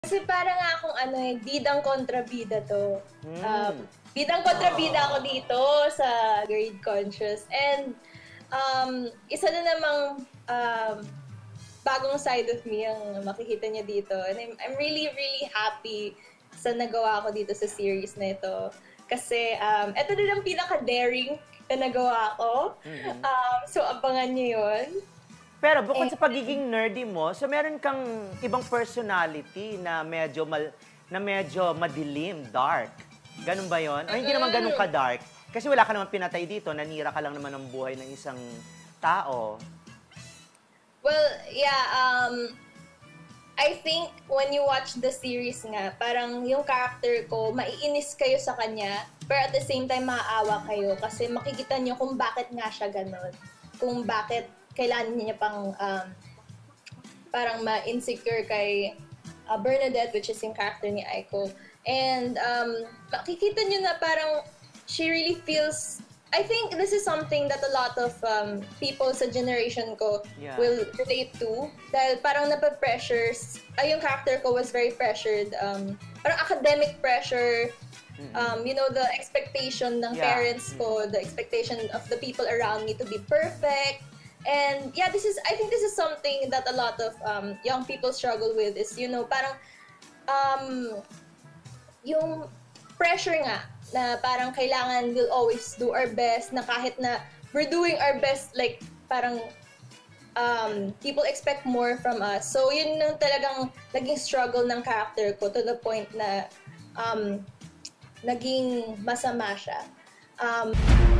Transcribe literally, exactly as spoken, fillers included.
Kasi parang akong ano eh, bidang kontrabida to. Hmm. Um, bidang kontrabida ako dito sa Grade Conscious. And um, isa na namang um, bagong side of me ang makikita niya dito. And I'm, I'm really, really happy sa nagawa ko dito sa series na ito. Kasi um, ito din ang pinaka-daring na nagawa ko. Mm-hmm. Um, so abangan niyo yun. Pero bukod sa pagiging nerdy mo, so meron kang ibang personality na medyo mal, na medyo madilim, dark. Ganun ba 'yon? O hindi naman ganun ka-dark? Kasi wala ka naman pinatay dito, nanira ka lang naman ng buhay ng isang tao. Well, yeah, um, I think when you watch the series nga, parang yung character ko, maiinis kayo sa kanya, pero at the same time, maaawa kayo kasi makikita nyo kung bakit nga siya ganun. Kung bakit kailangan niya pang um, parang ma-insecure kay uh, Bernadette, which is yung character ni Aiko. And um, makikita niyo na parang she really feels, I think this is something that a lot of um, people sa generation ko yeah. will relate to. Dahil parang napapressures, ay yung character ko was very pressured. Um, parang academic pressure, um, you know, the expectation ng yeah. parents ko, the expectation of the people around me to be perfect. And yeah, this is, I think this is something that a lot of um, young people struggle with is, you know, parang um, yung pressure nga na parang kailangan we'll always do our best, na kahit na we're doing our best, like parang um, people expect more from us. So yun yung talagang naging struggle ng character ko to the point na um, naging masama siya. Um,